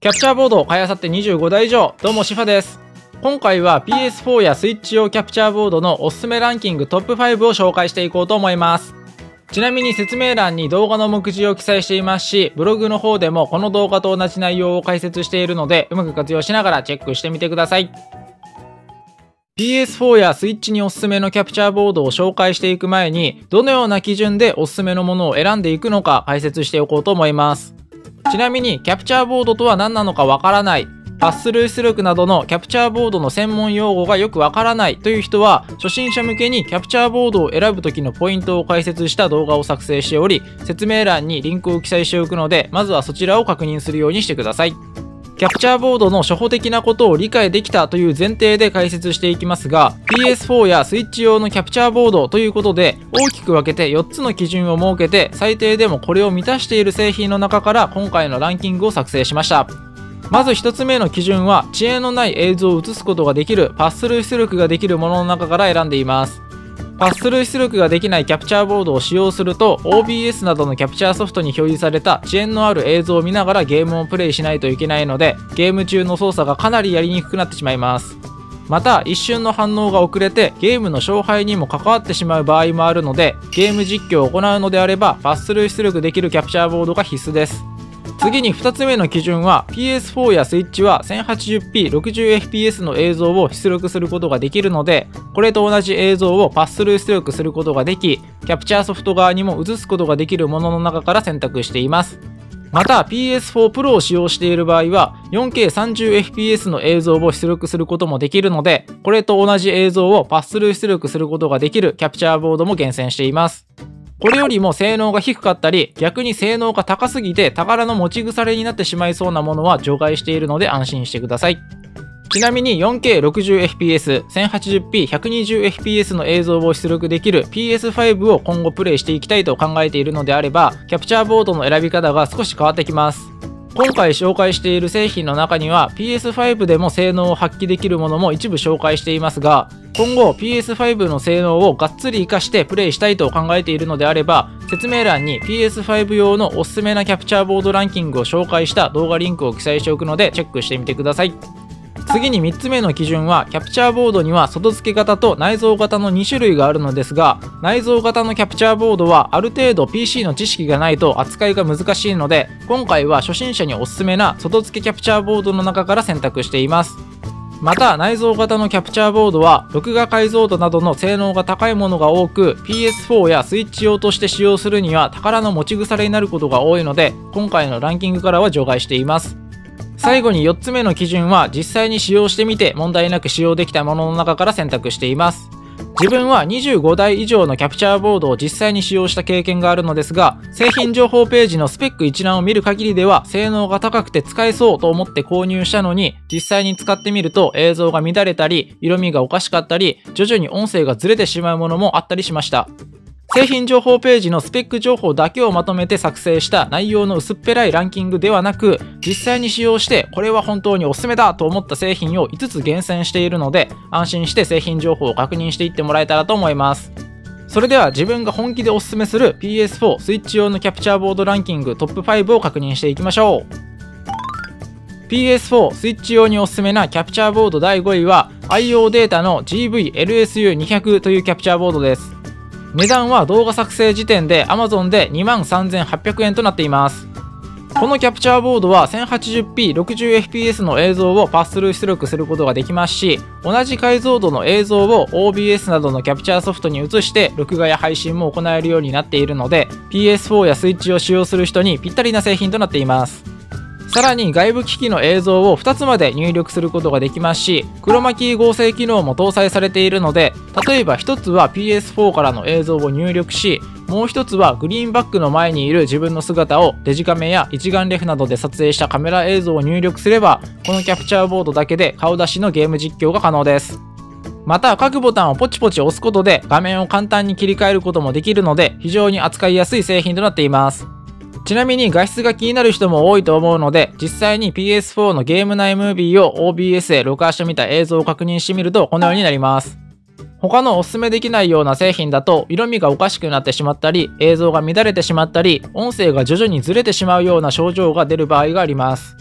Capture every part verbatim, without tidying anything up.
キャプチャーボードを買い漁ってにじゅうごだい以上、どうもシファです。今回は ピーエスフォー やスイッチ用キャプチャーボードのおすすめランキングトップファイブを紹介していこうと思います。ちなみに説明欄に動画の目次を記載していますし、ブログの方でもこの動画と同じ内容を解説しているので、うまく活用しながらチェックしてみてください。ピーエスフォー やスイッチにおすすめのキャプチャーボードを紹介していく前に、どのような基準でおすすめのものを選んでいくのか解説しておこうと思います。ちなみにキャプチャーボードとは何なのかわからない、パススルー出力などのキャプチャーボードの専門用語がよくわからないという人は、初心者向けにキャプチャーボードを選ぶ時のポイントを解説した動画を作成しており、説明欄にリンクを記載しておくので、まずはそちらを確認するようにしてください。キャプチャーボードの初歩的なことを理解できたという前提で解説していきますが、 ピーエスフォー やスイッチ用のキャプチャーボードということで大きく分けてよっつの基準を設けて、最低でもこれを満たしている製品の中から今回のランキングを作成しました。まずひとつめの基準は、遅延のない映像を映すことができるパススルー出力ができるものの中から選んでいます。パススルー出力ができないキャプチャーボードを使用すると オービーエス などのキャプチャーソフトに表示された遅延のある映像を見ながらゲームをプレイしないといけないので、ゲーム中の操作がかなりやりにくくなってしまいます。また一瞬の反応が遅れてゲームの勝敗にも関わってしまう場合もあるので、ゲーム実況を行うのであればパススルー出力できるキャプチャーボードが必須です。次にふたつめの基準は、 ピーエスフォー やスイッチは せんはちじゅうピーろくじゅうエフピーエス の映像を出力することができるので、これと同じ映像をパススルー出力することができ、キャプチャーソフト側にも映すことができるものの中から選択しています。また ピーエスフォー プロを使用している場合は よんケーさんじゅうエフピーエス の映像を出力することもできるので、これと同じ映像をパススルー出力することができるキャプチャーボードも厳選しています。これよりも性能が低かったり、逆に性能が高すぎて宝の持ち腐れになってしまいそうなものは除外しているので安心してください。ちなみに よんケーろくじゅうエフピーエス、せんはちじゅうピー、ひゃくにじゅうエフピーエス の映像を出力できる ピーエスファイブ を今後プレイしていきたいと考えているのであれば、キャプチャーボードの選び方が少し変わってきます。今回紹介している製品の中には ピーエスファイブ でも性能を発揮できるものも一部紹介していますが、今後 ピーエスファイブ の性能をがっつり活かしてプレイしたいと考えているのであれば、説明欄に ピーエスファイブ 用のおすすめなキャプチャーボードランキングを紹介した動画リンクを記載しておくのでチェックしてみてください。次にみっつめの基準は、キャプチャーボードには外付け型と内蔵型のに種類があるのですが、内蔵型のキャプチャーボードはある程度 ピーシー の知識がないと扱いが難しいので、今回は初心者におすすめな外付けキャプチャーボードの中から選択しています。また内蔵型のキャプチャーボードは録画解像度などの性能が高いものが多く、 ピーエスフォー やスイッチ用として使用するには宝の持ち腐れになることが多いので、今回のランキングからは除外しています。最後によっつめの基準は、実際に使用してみて問題なく使用できたものの中から選択しています。自分はにじゅうごだい以上のキャプチャーボードを実際に使用した経験があるのですが、製品情報ページのスペック一覧を見る限りでは性能が高くて使えそうと思って購入したのに、実際に使ってみると映像が乱れたり色味がおかしかったり、徐々に音声がずれてしまうものもあったりしました。製品情報ページのスペック情報だけをまとめて作成した内容の薄っぺらいランキングではなく、実際に使用してこれは本当におすすめだと思った製品をいつつ厳選しているので、安心して製品情報を確認していってもらえたらと思います。それでは自分が本気でおすすめする ピーエスフォー スイッチ用のキャプチャーボードランキングトップファイブを確認していきましょう。ピーエスフォー スイッチ用におすすめなキャプチャーボードだいごいは アイオー データの ジーブイエルエスユーにひゃく というキャプチャーボードです。値段は動画作成時点で アマゾン でにまんさんぜんはっぴゃくえんとなっています。このキャプチャーボードは せんはちじゅうピーろくじゅうエフピーエス の映像をパススルー出力することができますし、同じ解像度の映像を オービーエス などのキャプチャーソフトに移して録画や配信も行えるようになっているので、 ピーエスフォー やスイッチを使用する人にぴったりな製品となっています。さらに外部機器の映像をふたつまで入力することができますし、クロマキー合成機能も搭載されているので、例えばひとつは ピーエスフォー からの映像を入力し、もうひとつはグリーンバックの前にいる自分の姿をデジカメや一眼レフなどで撮影したカメラ映像を入力すれば、このキャプチャーボードだけで顔出しのゲーム実況が可能です。また各ボタンをポチポチ押すことで画面を簡単に切り替えることもできるので、非常に扱いやすい製品となっています。ちなみに画質が気になる人も多いと思うので、実際に ピーエスフォー のゲーム内ムービーを オービーエス で録画してみた映像を確認してみるとこのようになります。他のおすすめできないような製品だと色味がおかしくなってしまったり、映像が乱れてしまったり、音声が徐々にずれてしまうような症状が出る場合があります。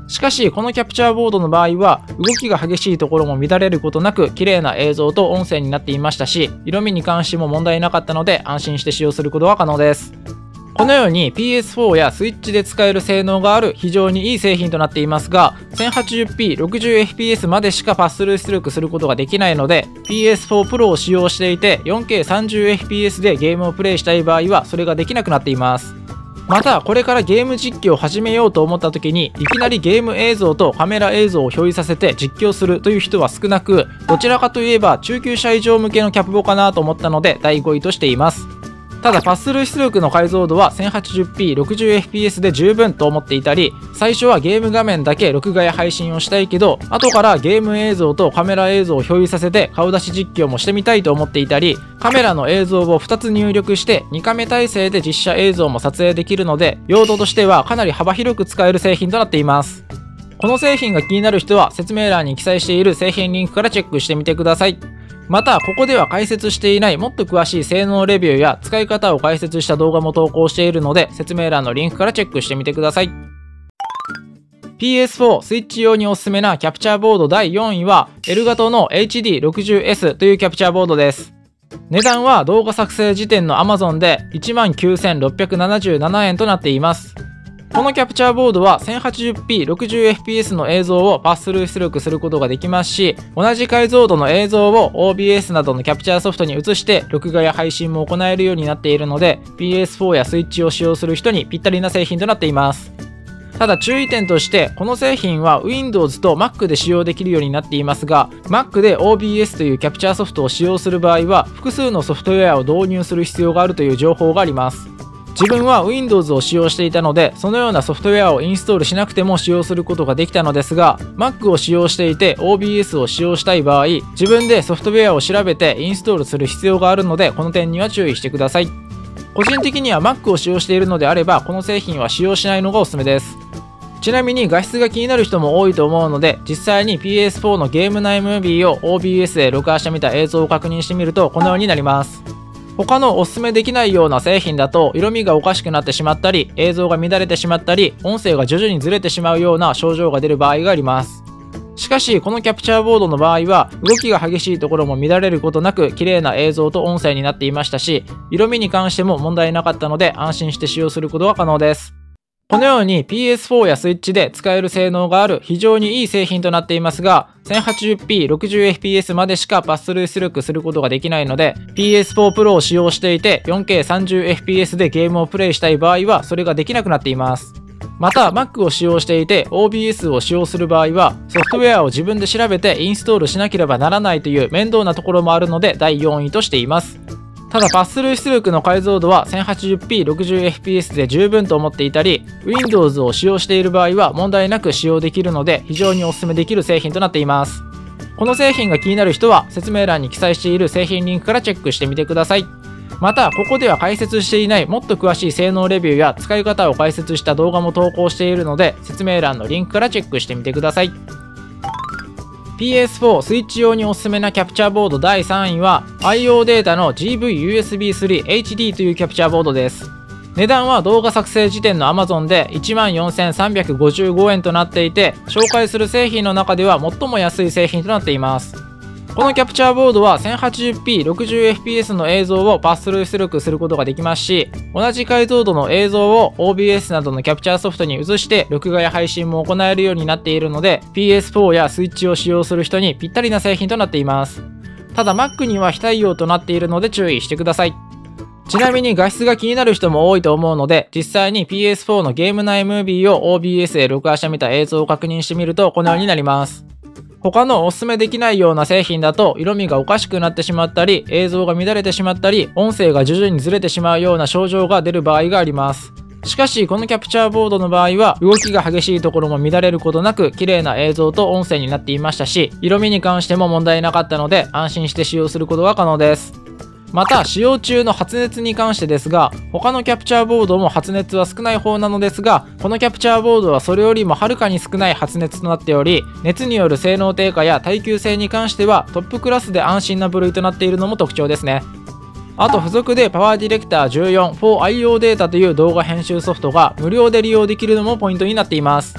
しかしこのキャプチャーボードの場合は動きが激しいところも乱れることなく綺麗な映像と音声になっていましたし、色味に関しても問題なかったので安心して使用することは可能です。このように ピーエスフォー やスイッチで使える性能がある非常にいい製品となっていますが、 せんはちじゅうピーろくじゅうエフピーエス までしかパススルー出力することができないので、 ピーエスフォー Pro を使用していて よんケーさんじゅうエフピーエス でゲームをプレイしたい場合はそれができなくなっています。またこれからゲーム実況を始めようと思った時にいきなりゲーム映像とカメラ映像を表示させて実況するという人は少なく、どちらかといえば中級者以上向けのキャプボかなと思ったのでだいごいとしています。ただパススルー出力の解像度は せんはちじゅうピーろくじゅうエフピーエス で十分と思っていたり、最初はゲーム画面だけ録画や配信をしたいけど後からゲーム映像とカメラ映像を表示させて顔出し実況もしてみたいと思っていたり、カメラの映像をふたつ入力してにカメ体制で実写映像も撮影できるので、用途としてはかなり幅広く使える製品となっています。この製品が気になる人は説明欄に記載している製品リンクからチェックしてみてください。またここでは解説していないもっと詳しい性能レビューや使い方を解説した動画も投稿しているので、説明欄のリンクからチェックしてみてください。 ピーエスフォー スイッチ用におすすめなキャプチャーボードだいよんいは エルガトの エイチディーろくじゅうエス というキャプチャーボードです。値段は動画作成時点の Amazon で いちまんきゅうせんろっぴゃくななじゅうななえんとなっています。このキャプチャーボードは せんはちじゅうピーろくじゅうエフピーエス の映像をパススルー出力することができますし、同じ解像度の映像を オービーエス などのキャプチャーソフトに移して録画や配信も行えるようになっているので、 ピーエスフォー やスイッチを使用する人にぴったりな製品となっています。ただ注意点として、この製品は Windows と Mac で使用できるようになっていますが、 Mac で オービーエス というキャプチャーソフトを使用する場合は複数のソフトウェアを導入する必要があるという情報があります。自分は Windows を使用していたので、そのようなソフトウェアをインストールしなくても使用することができたのですが、 Mac を使用していて オービーエス を使用したい場合、自分でソフトウェアを調べてインストールする必要があるので、この点には注意してください。個人的には Mac を使用しているのであればこの製品は使用しないのがおすすめです。ちなみに画質が気になる人も多いと思うので、実際に ピーエスフォー のゲーム内ムービーを オービーエス で録画してみた映像を確認してみるとこのようになります。他のおすすめできないような製品だと色味がおかしくなってしまったり、映像が乱れてしまったり、音声が徐々にずれてしまうような症状が出る場合があります。しかしこのキャプチャーボードの場合は動きが激しいところも乱れることなく綺麗な映像と音声になっていましたし、色味に関しても問題なかったので安心して使用することが可能です。このように ピーエスフォー やスイッチで使える性能がある非常にいい製品となっていますが、 せんはちじゅうピーろくじゅうエフピーエス までしかパススルー出力することができないので、 ピーエスフォー Pro を使用していて よんケーさんじゅうエフピーエス でゲームをプレイしたい場合はそれができなくなっています。また Mac を使用していて オービーエス を使用する場合はソフトウェアを自分で調べてインストールしなければならないという面倒なところもあるのでだいよんいとしています。ただパススルー出力の解像度は せんはちじゅうピーろくじゅうエフピーエス で十分と思っていたり、 Windows を使用している場合は問題なく使用できるので非常にお勧めできる製品となっています。この製品が気になる人は説明欄に記載している製品リンクからチェックしてみてください。またここでは解説していないもっと詳しい性能レビューや使い方を解説した動画も投稿しているので、説明欄のリンクからチェックしてみてください。ピーエスフォー スイッチ用におすすめなキャプチャーボードだいさんいは アイオー データの ジーブイユーエスビースリーエイチディー というキャプチャーボードです。値段は動画作成時点の Amazon で いちまんよんせんさんびゃくごじゅうごえんとなっていて、紹介する製品の中では最も安い製品となっています。このキャプチャーボードは せんはちじゅうピーろくじゅうエフピーエス の映像をパススルー出力することができますし、同じ解像度の映像を オービーエス などのキャプチャーソフトに移して録画や配信も行えるようになっているので、 ピーエスフォー やスイッチを使用する人にぴったりな製品となっています。ただ Mac には非対応となっているので注意してください。ちなみに画質が気になる人も多いと思うので、実際に ピーエスフォー のゲーム内ムービーを オービーエス で録画してみた映像を確認してみるとこのようになります。他のおすすめできないような製品だと色味がおかしくなってしまったり、映像が乱れてしまったり、音声が徐々にずれてしまうような症状が出る場合があります。しかしこのキャプチャーボードの場合は動きが激しいところも乱れることなく綺麗な映像と音声になっていましたし、色味に関しても問題なかったので安心して使用することが可能です。また使用中の発熱に関してですが、他のキャプチャーボードも発熱は少ない方なのですが、このキャプチャーボードはそれよりもはるかに少ない発熱となっており、熱による性能低下や耐久性に関してはトップクラスで安心な部類となっているのも特徴ですね。あと付属でパワーディレクターじゅうよん フォーアイオー データという動画編集ソフトが無料で利用できるのもポイントになっています。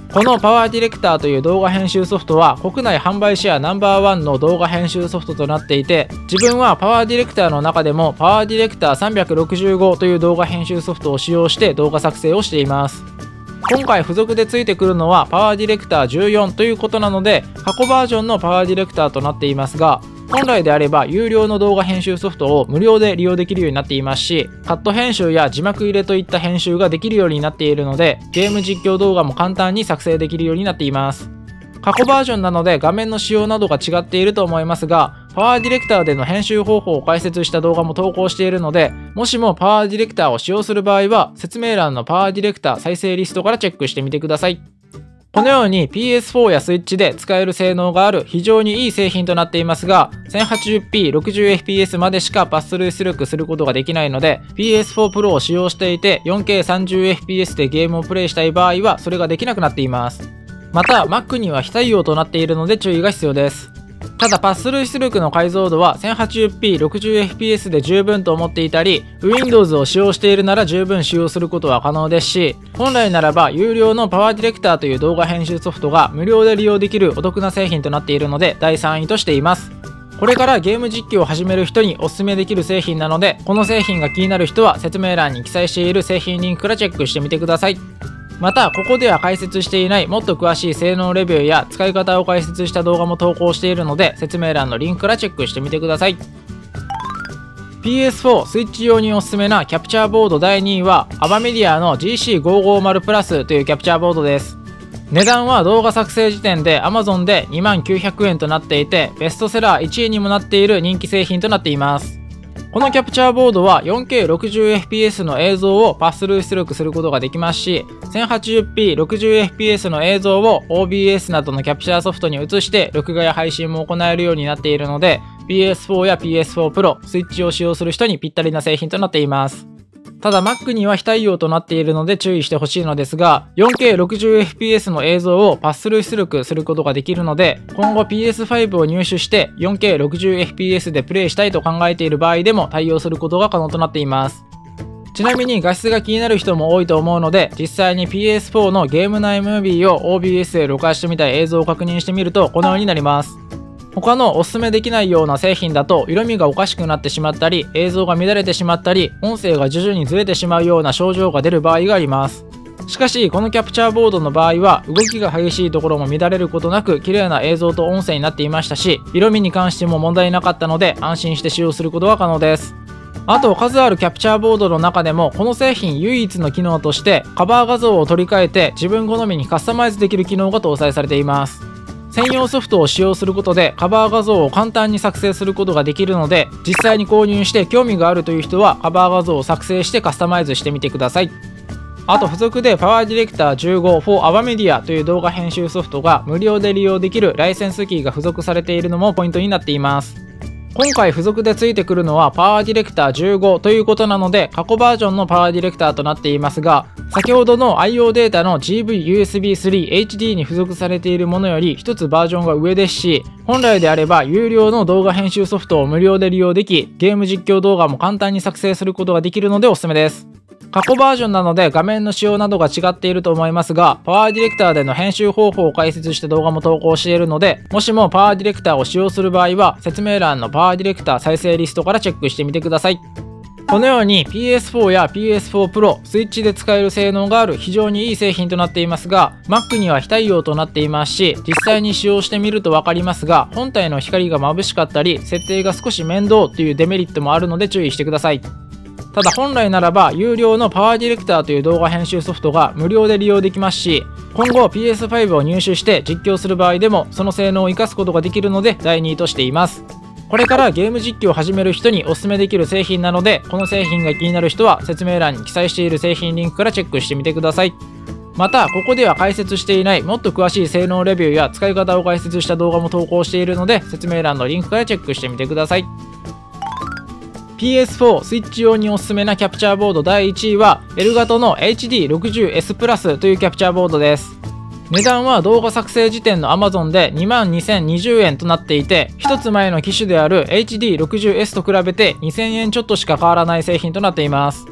このパワーディレクターという動画編集ソフトは国内販売シェアナンバーワンの動画編集ソフトとなっていて、自分はパワーディレクターの中でもパワーディレクターさんびゃくろくじゅうごという動画編集ソフトを使用して動画作成をしています。今回付属でついてくるのはパワーディレクターじゅうよんということなので、過去バージョンのパワーディレクターとなっていますが、本来であれば有料の動画編集ソフトを無料で利用できるようになっていますし、カット編集や字幕入れといった編集ができるようになっているので、ゲーム実況動画も簡単に作成できるようになっています。過去バージョンなので画面の仕様などが違っていると思いますが、パワーディレクターでの編集方法を解説した動画も投稿しているので、もしもパワーディレクターを使用する場合は説明欄のパワーディレクター再生リストからチェックしてみてください。このように ピーエスフォー やスイッチで使える性能がある非常にいい製品となっていますが、せんはちじゅうピーろくじゅうエフピーエス までしかパススルー出力することができないので、 ピーエスフォー Pro を使用していて よんケーさんじゅうエフピーエス でゲームをプレイしたい場合はそれができなくなっています。また Mac には非対応となっているので注意が必要です。ただパススルー出力の解像度は せんはちじゅうピーろくじゅうエフピーエス で十分と思っていたり、 Windows を使用しているなら十分使用することは可能ですし、本来ならば有料のパワーディレクターという動画編集ソフトが無料で利用できるお得な製品となっているのでだいさんいとしています。これからゲーム実況を始める人におすすめできる製品なので、この製品が気になる人は説明欄に記載している製品リンクからチェックしてみてください。またここでは解説していないもっと詳しい性能レビューや使い方を解説した動画も投稿しているので、説明欄のリンクからチェックしてみてください。 ピーエスフォー スイッチ用におすすめなキャプチャーボードだいにいはアバメディアの ジーシーごひゃくごじゅうプラスというキャプチャーボードです。値段は動画作成時点で Amazon でにまんきゅうひゃくえんとなっていて、ベストセラーいちいにもなっている人気製品となっています。このキャプチャーボードは よんケーろくじゅうエフピーエス の映像をパススルー出力することができますし、せんはちじゅうピーろくじゅうエフピーエス の映像を オービーエス などのキャプチャーソフトに移して録画や配信も行えるようになっているので、 ピーエスフォー や ピーエスフォー Pro、スイッチを使用する人にぴったりな製品となっています。ただ Mac には非対応となっているので注意してほしいのですが、 よんケーろくじゅうエフピーエス の映像をパススルー出力することができるので、今後 ピーエスファイブ を入手して よんケーろくじゅうエフピーエス でプレイしたいと考えている場合でも対応することが可能となっています。ちなみに画質が気になる人も多いと思うので、実際に ピーエスフォー のゲーム内ムービーを オービーエス で録画してみたい映像を確認してみるとこのようになります。他のおすすめできないような製品だと色味がおかしくなってしまったり、映像が乱れてしまったり、音声が徐々にずれてしまうような症状が出る場合があります。しかしこのキャプチャーボードの場合は動きが激しいところも乱れることなく綺麗な映像と音声になっていましたし、色味に関しても問題なかったので安心して使用することが可能です。あと数あるキャプチャーボードの中でもこの製品唯一の機能としてカバー画像を取り替えて自分好みにカスタマイズできる機能が搭載されています。専用ソフトを使用することでカバー画像を簡単に作成することができるので、実際に購入して興味があるという人はカバー画像を作成してカスタマイズしてみてください。あと付属でパワーディレクターじゅうご for AvaMedia という動画編集ソフトが無料で利用できるライセンスキーが付属されているのもポイントになっています。今回付属で付いてくるのはパワーディレクターじゅうごということなので、過去バージョンのパワーディレクターとなっていますが、先ほどの アイオー データの ジーブイユーエスビースリーエイチディー に付属されているものより一つバージョンが上ですし、本来であれば有料の動画編集ソフトを無料で利用でき、ゲーム実況動画も簡単に作成することができるのでおすすめです。過去バージョンなので画面の仕様などが違っていると思いますが、パワーディレクターでの編集方法を解説した動画も投稿しているので、もしもパワーディレクターを使用する場合は説明欄のパワーディレクター再生リストからチェックしてみてください。このように ピーエスフォー や ピーエスフォー Pro、スイッチで使える性能がある非常にいい製品となっていますが、 Mac には非対応となっていますし、実際に使用してみると分かりますが、本体の光が眩しかったり設定が少し面倒というデメリットもあるので注意してください。ただ本来ならば有料のパワーディレクターという動画編集ソフトが無料で利用できますし、今後 ピーエスファイブ を入手して実況する場合でもその性能を生かすことができるのでだいにいとしています。これからゲーム実況を始める人におすすめできる製品なので、この製品が気になる人は説明欄に記載している製品リンクからチェックしてみてください。またここでは解説していないもっと詳しい性能レビューや使い方を解説した動画も投稿しているので、説明欄のリンクからチェックしてみてください。ピーエスフォー スイッチ用におすすめなキャプチャーボードだいいちいはエルガトの エイチディーろくじゅうエス プラスというキャプチャーボードです。値段は動画作成時点の Amazon で にまんにせんにじゅうえんとなっていて、一つ前の機種である エイチディーろくじゅうエス と比べてにせんえんちょっとしか変わらない製品となっています。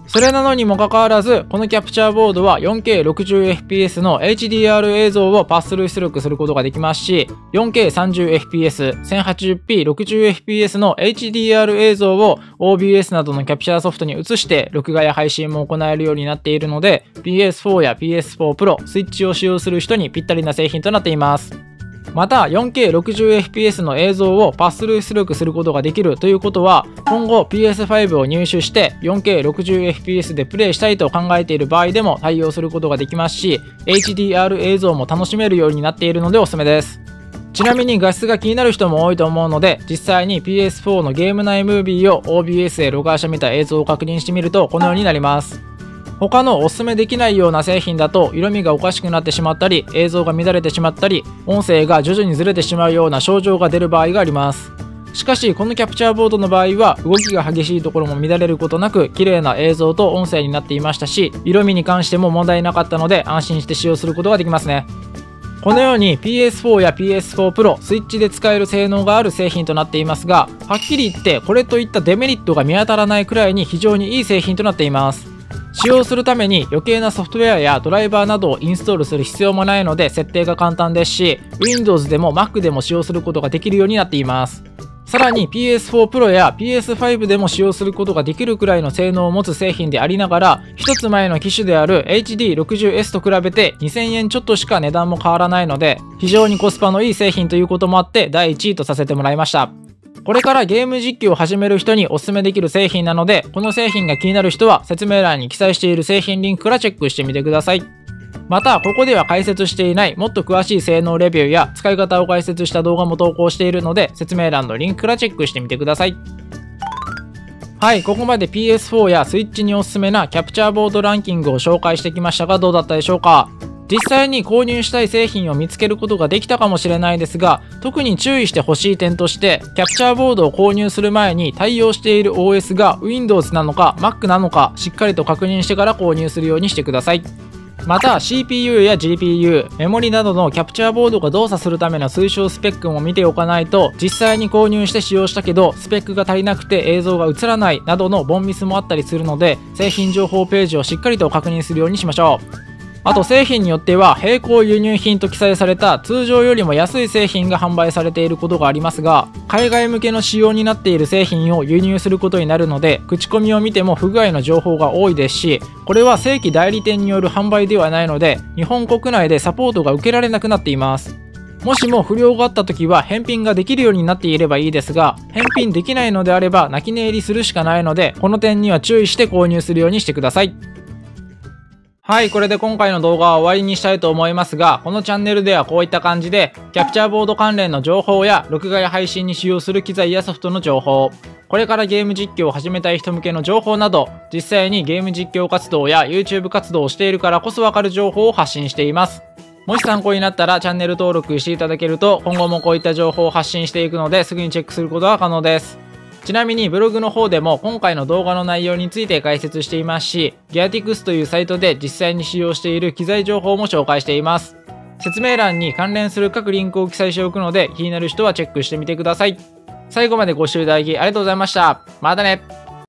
それなのにもかかわらず、このキャプチャーボードは よんケーろくじゅうエフピーエス の エイチディーアール 映像をパススルー出力することができますし、よんケーさんじゅうエフピーエス、せんはちじゅうピーろくじゅうエフピーエス の エイチディーアール 映像を オービーエス などのキャプチャーソフトに移して録画や配信も行えるようになっているので、ピーエスフォー や ピーエスフォー Pro、スイッチを使用する人にぴったりな製品となっています。また よんケーろくじゅうエフピーエス の映像をパススルー出力することができるということは、今後 ピーエスファイブ を入手して よんケーろくじゅうエフピーエス でプレイしたいと考えている場合でも対応することができますし、 エイチディーアール 映像も楽しめるようになっているのでおすすめです。ちなみに画質が気になる人も多いと思うので、実際に ピーエスフォー のゲーム内ムービーを オービーエス で録画してみた映像を確認してみるとこのようになります。他のおすすめできないような製品だと色味がおかしくなってしまったり、映像が乱れてしまったり、音声が徐々にずれてしまうような症状が出る場合があります。しかしこのキャプチャーボードの場合は動きが激しいところも乱れることなく綺麗な映像と音声になっていましたし、色味に関しても問題なかったので安心して使用することができますね。このように ピーエスフォー や ピーエスフォー Pro、スイッチで使える性能がある製品となっていますが、はっきり言ってこれといったデメリットが見当たらないくらいに非常にいい製品となっています。使用するために余計なソフトウェアやドライバーなどをインストールする必要もないので設定が簡単ですし、 Windows でも Mac でも使用することができるようになっています。さらに ピーエスフォー Pro や ピーエスファイブ でも使用することができるくらいの性能を持つ製品でありながら、一つ前の機種である エイチディーろくじゅうエス と比べてにせんえんちょっとしか値段も変わらないので、非常にコスパのいい製品ということもあってだいいちいとさせてもらいました。これからゲーム実況を始める人にお勧めできる製品なので、この製品が気になる人は説明欄に記載している製品リンクからチェックしてみてください。またここでは解説していないもっと詳しい性能レビューや使い方を解説した動画も投稿しているので、説明欄のリンクからチェックしてみてください。はい、ここまで ピーエスフォー やスイッチにおすすめなキャプチャーボードランキングを紹介してきましたが、どうだったでしょうか。実際に購入したい製品を見つけることができたかもしれないですが、特に注意してほしい点として、キャプチャーボードを購入する前に対応している オーエス が Windows なのか Mac なのかしっかりと確認してから購入するようにしてください。また シーピーユー や ジーピーユー、メモリなどのキャプチャーボードが動作するための推奨スペックも見ておかないと、実際に購入して使用したけどスペックが足りなくて映像が映らないなどのボンミスもあったりするので、製品情報ページをしっかりと確認するようにしましょう。あと製品によっては並行輸入品と記載された通常よりも安い製品が販売されていることがありますが、海外向けの仕様になっている製品を輸入することになるので、口コミを見ても不具合の情報が多いですし、これは正規代理店による販売ではないので日本国内でサポートが受けられなくなっています。もしも不良があった時は返品ができるようになっていればいいですが、返品できないのであれば泣き寝入りするしかないので、この点には注意して購入するようにしてください。はい、これで今回の動画は終わりにしたいと思いますが、このチャンネルではこういった感じでキャプチャーボード関連の情報や録画や配信に使用する機材やソフトの情報、これからゲーム実況を始めたい人向けの情報など、実際にゲーム実況活動や YouTube 活動をしているからこそわかる情報を発信しています。もし参考になったらチャンネル登録していただけると、今後もこういった情報を発信していくのですぐにチェックすることが可能です。ちなみにブログの方でも今回の動画の内容について解説していますし、ギアティクスというサイトで実際に使用している機材情報も紹介しています。説明欄に関連する各リンクを記載しておくので、気になる人はチェックしてみてください。最後までご視聴いただきありがとうございました。またね。